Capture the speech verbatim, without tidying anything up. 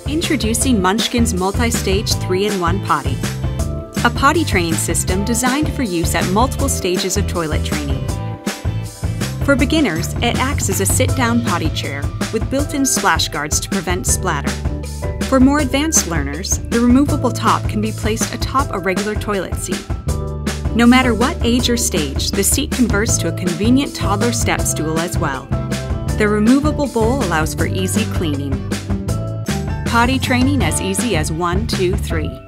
Introducing Munchkin's Multistage three in one Potty. A potty training system designed for use at multiple stages of toilet training. For beginners, it acts as a sit-down potty chair with built-in splash guards to prevent splatter. For more advanced learners, the removable top can be placed atop a regular toilet seat. No matter what age or stage, the seat converts to a convenient toddler step stool as well. The removable bowl allows for easy cleaning. Potty training as easy as one, two, three.